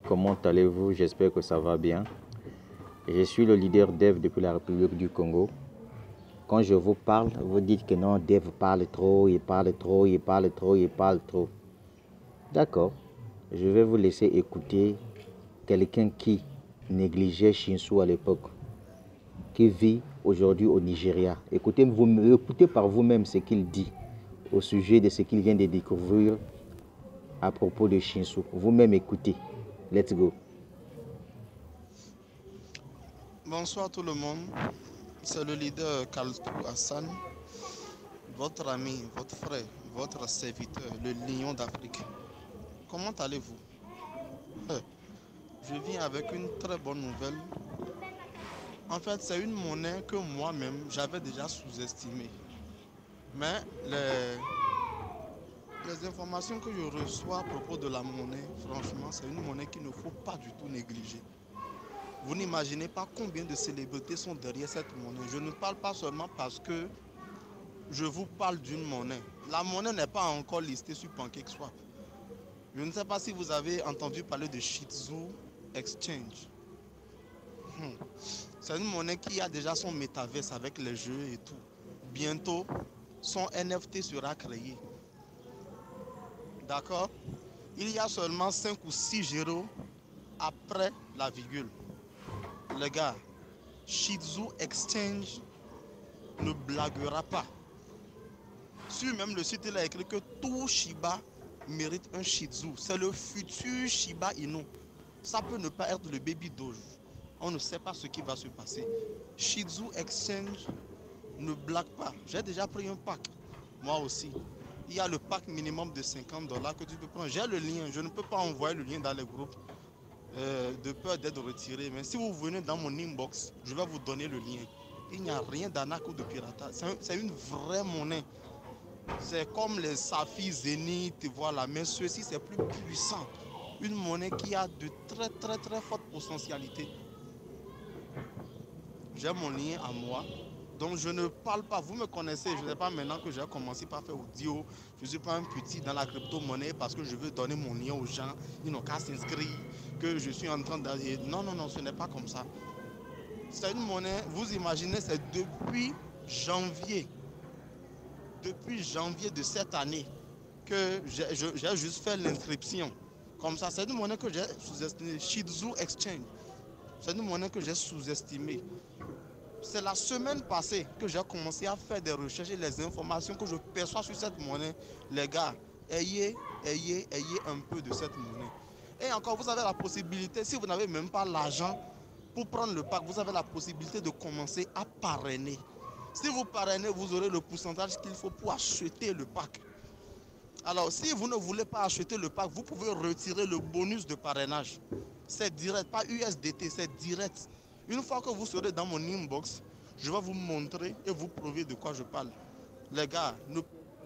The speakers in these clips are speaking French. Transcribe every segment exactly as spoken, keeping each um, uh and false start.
Comment allez-vous? J'espère que ça va bien. Je suis le leader Dev depuis la République du Congo. Quand je vous parle, vous dites que non, Dev parle trop, il parle trop, il parle trop, il parle trop. D'accord, je vais vous laisser écouter quelqu'un qui négligeait Shinsu à l'époque, qui vit aujourd'hui au Nigeria. Écoutez, vous, écoutez par vous-même ce qu'il dit au sujet de ce qu'il vient de découvrir à propos de Shinsu. Vous-même écoutez. Let's go. Bonsoir tout le monde, c'est le leader Kaltou Hassan, votre ami, votre frère, votre serviteur, le lion d'Afrique. Comment allez-vous? Je viens avec une très bonne nouvelle. En fait, c'est une monnaie que moi-même j'avais déjà sous-estimée. Mais les, les informations que je reçois à propos de la monnaie, franchement, c'est une monnaie qu'il ne faut pas du tout négliger. Vous n'imaginez pas combien de célébrités sont derrière cette monnaie. Je ne parle pas seulement parce que je vous parle d'une monnaie. La monnaie n'est pas encore listée sur PancakeSwap. Je ne sais pas si vous avez entendu parler de Shitzu Exchange. Hmm. C'est une monnaie qui a déjà son métaverse avec les jeux et tout. Bientôt, son N F T sera créé. D'accord? Il y a seulement cinq ou six zéros après la virgule. Les gars, Shitzu Exchange ne blaguera pas. Sur même le site, il a écrit que tout Shiba mérite un Shitzu. C'est le futur Shiba Inu. Ça peut ne pas être le Baby Doge. On ne sait pas ce qui va se passer. Shitzu Exchange ne blague pas. J'ai déjà pris un pack. Moi aussi. Il y a le pack minimum de cinquante dollars que tu peux prendre. J'ai le lien. Je ne peux pas envoyer le lien dans les groupes euh, de peur d'être retiré. Mais si vous venez dans mon inbox, je vais vous donner le lien. Il n'y a rien d'arnaque ou de piratage. C'est un, une vraie monnaie. C'est comme les Safi, Zénith, voilà. Mais ceci, c'est plus puissant. Une monnaie qui a de très, très, très fortes potentialités. J'ai mon lien à moi. Donc, je ne parle pas. Vous me connaissez. Je ne sais pas maintenant que j'ai commencé par faire audio. Je ne suis pas un petit dans la crypto-monnaie parce que je veux donner mon lien aux gens. Ils n'ont qu'à s'inscrire. Que je suis en train d'aller. Non, non, non, ce n'est pas comme ça. C'est une monnaie, vous imaginez, c'est depuis janvier. Depuis janvier de cette année que j'ai juste fait l'inscription. Comme ça, c'est une monnaie que j'ai sous-estimée. Shitzu Exchange. C'est une monnaie que j'ai sous-estimée. C'est la semaine passée que j'ai commencé à faire des recherches et les informations que je perçois sur cette monnaie. Les gars, ayez, ayez, ayez un peu de cette monnaie. Et encore, vous avez la possibilité, si vous n'avez même pas l'argent pour prendre le pack, vous avez la possibilité de commencer à parrainer. Si vous parrainez, vous aurez le pourcentage qu'il faut pour acheter le pack. Alors, si vous ne voulez pas acheter le pack, vous pouvez retirer le bonus de parrainage. C'est direct, pas U S D T, c'est direct. Une fois que vous serez dans mon inbox, je vais vous montrer et vous prouver de quoi je parle. Les gars, ne...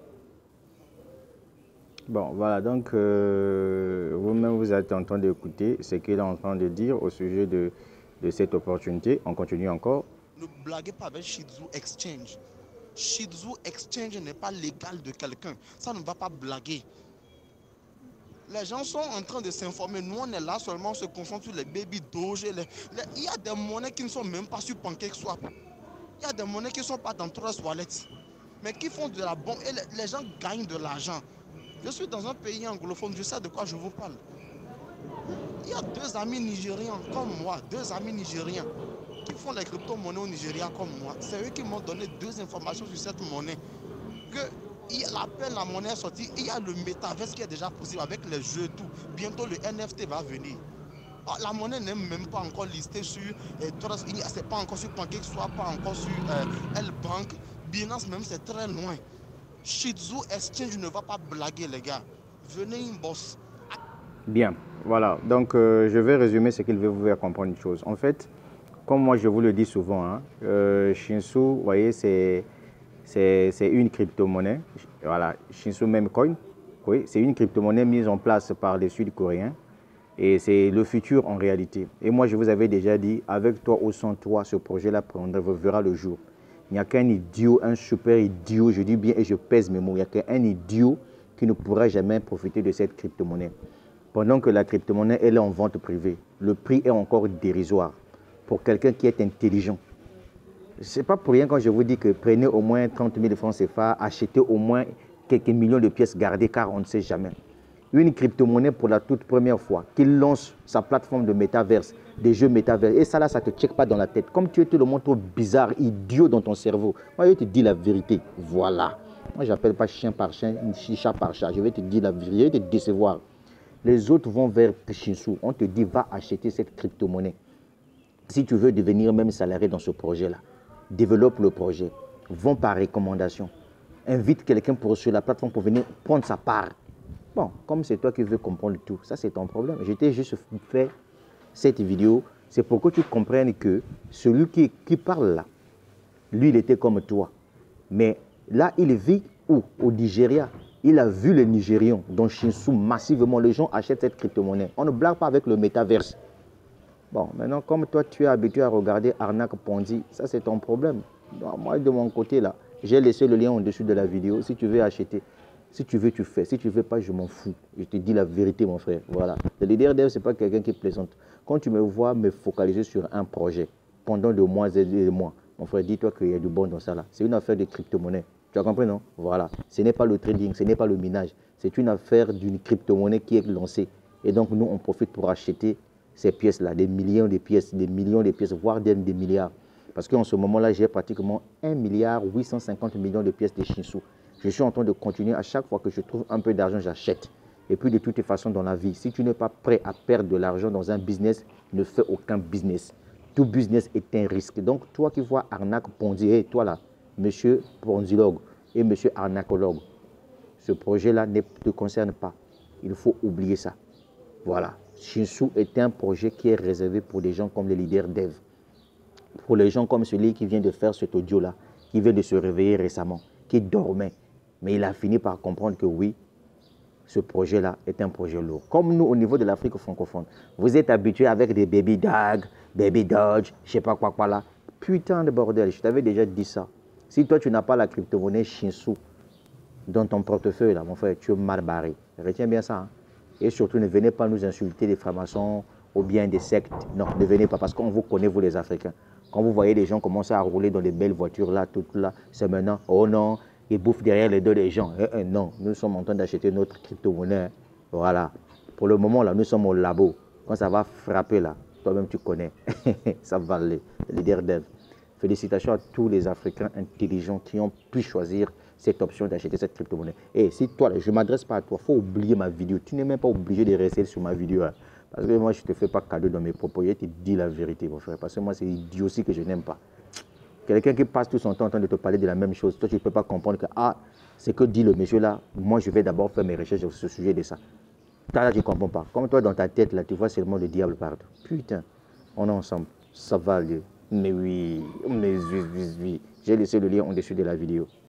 Bon, voilà, donc euh, vous-même, vous êtes en train d'écouter ce qu'il est en train de dire au sujet de, de cette opportunité. On continue encore. Ne blaguez pas avec Shitzu Exchange. Shitzu Exchange n'est pas légal de quelqu'un. Ça ne va pas blaguer. Les gens sont en train de s'informer. Nous, on est là seulement, on se concentre sur les baby doge. Les, les... Il y a des monnaies qui ne sont même pas sur PancakeSwap. Il y a des monnaies qui ne sont pas dans Trust Wallet, mais qui font de la bombe et les, les gens gagnent de l'argent. Je suis dans un pays anglophone, je sais de quoi je vous parle. Il y a deux amis nigérians comme moi, deux amis nigériens qui font les crypto-monnaies au Nigeria comme moi. C'est eux qui m'ont donné deux informations sur cette monnaie. Que l'appel, la monnaie est sortie, il y a le métaverse qui est déjà possible avec les jeux et tout. Bientôt le N F T va venir. La monnaie n'est même pas encore listée sur euh, Trust, c'est pas encore sur PancakeSwap, pas encore sur euh, L-Bank. Binance même, c'est très loin. Shitzu Exchange ne va pas blaguer, les gars. Venez inbox. Bien, voilà. Donc, euh, je vais résumer ce qu'il veut vous faire comprendre une chose. En fait, comme moi je vous le dis souvent, hein, euh, Shinsu, vous voyez, c'est une crypto-monnaie. Voilà, Shinsu Memecoin, oui, c'est une crypto-monnaie mise en place par les Sud-Coréens. Et c'est le futur en réalité. Et moi, je vous avais déjà dit, avec toi ou sans toi, ce projet-là verra le jour. Il n'y a qu'un idiot, un super idiot, je dis bien et je pèse mes mots, il n'y a qu'un idiot qui ne pourra jamais profiter de cette crypto-monnaie. Pendant que la crypto-monnaie, elle est en vente privée. Le prix est encore dérisoire pour quelqu'un qui est intelligent. Ce n'est pas pour rien quand je vous dis que prenez au moins trente mille francs C F A, achetez au moins quelques millions de pièces gardées car on ne sait jamais. Une crypto-monnaie pour la toute première fois, qui lance sa plateforme de métaverse, des jeux métaverse. Et ça là, ça ne te check pas dans la tête. Comme tu es tout le monde trop bizarre, idiot dans ton cerveau. Moi, je te dis la vérité. Voilà. Moi, je n'appelle pas chien par chien, chat par chat. Je vais te dire la vérité, je vais te décevoir. Les autres vont vers Shinsou. On te dit, va acheter cette crypto-monnaie. Si tu veux devenir même salarié dans ce projet-là, développe le projet. Vends par recommandation. Invite quelqu'un pour sur la plateforme pour venir prendre sa part. Bon, comme c'est toi qui veux comprendre tout, ça c'est ton problème. Je t'ai juste fait cette vidéo, c'est pour que tu comprennes que celui qui, qui parle là, lui il était comme toi. Mais là, il vit où? Au Nigeria. Il a vu les Nigérians dans Shinsou massivement. Les gens achètent cette crypto-monnaie. On ne blague pas avec le métaverse. Bon, maintenant, comme toi, tu es habitué à regarder Arnaque Ponzi, ça, c'est ton problème. Donc, moi, de mon côté, là, j'ai laissé le lien en-dessus de la vidéo. Si tu veux acheter, si tu veux, tu fais. Si tu ne veux pas, je m'en fous. Je te dis la vérité, mon frère. Voilà. Le leader dev, ce n'est pas quelqu'un qui plaisante. Quand tu me vois me focaliser sur un projet pendant des mois et des mois, mon frère, dis-toi qu'il y a du bon dans ça, là. C'est une affaire de crypto-monnaie. Tu as compris, non? Voilà. Ce n'est pas le trading, ce n'est pas le minage. C'est une affaire d'une crypto-monnaie qui est lancée. Et donc, nous, on profite pour acheter ces pièces-là, des millions de pièces, des millions de pièces, voire des, des milliards. Parce qu'en ce moment-là, j'ai pratiquement un milliard huit cent cinquante millions de pièces de Shinsou. Je suis en train de continuer. À chaque fois que je trouve un peu d'argent, j'achète. Et puis, de toutes les façons, dans la vie, si tu n'es pas prêt à perdre de l'argent dans un business, ne fais aucun business. Tout business est un risque. Donc, toi qui vois arnaque Ponzi, hey, toi là, monsieur ponzilogue et monsieur arnacologue, ce projet-là ne te concerne pas. Il faut oublier ça. Voilà. Shinsou est un projet qui est réservé pour des gens comme les leaders dev. Pour les gens comme celui qui vient de faire cet audio-là, qui vient de se réveiller récemment, qui dormait. Mais il a fini par comprendre que oui, ce projet-là est un projet lourd. Comme nous, au niveau de l'Afrique francophone, vous êtes habitués avec des baby dogs, baby dodge, je ne sais pas quoi, quoi là. Putain de bordel, je t'avais déjà dit ça. Si toi, tu n'as pas la crypto-monnaie Shinsou dans ton portefeuille, là, mon frère, tu es mal barré. Retiens bien ça. Hein? Et surtout, ne venez pas nous insulter des francs-maçons ou bien des sectes. Non, ne venez pas parce qu'on vous connaît, vous les Africains. Quand vous voyez les gens commencer à rouler dans des belles voitures là, toutes là, c'est maintenant, oh non, ils bouffent derrière les dos des gens. Eh, eh, non, nous sommes en train d'acheter notre crypto-monnaie. Hein. Voilà. Pour le moment, là, nous sommes au labo. Quand ça va frapper là, toi-même tu connais. Ça va aller. Leader dev. Félicitations à tous les Africains intelligents qui ont pu choisir cette option d'acheter cette crypto-monnaie. Et si toi, je ne m'adresse pas à toi, il faut oublier ma vidéo. Tu n'es même pas obligé de rester sur ma vidéo. Hein. Parce que moi, je ne te fais pas cadeau dans mes propos. Je te dis la vérité, mon frère. Parce que moi, c'est l'idiotie que je n'aime pas. Quelqu'un qui passe tout son temps en train de te parler de la même chose, toi, tu ne peux pas comprendre que, ah, c'est que dit le monsieur là, moi, je vais d'abord faire mes recherches sur ce sujet de ça. Toi, là, tu ne comprends pas. Comme toi, dans ta tête, là, tu vois seulement le diable partout. Putain, on est ensemble. Ça va aller. Mais oui, mais oui, oui, oui. J'ai laissé le lien en dessous de la vidéo.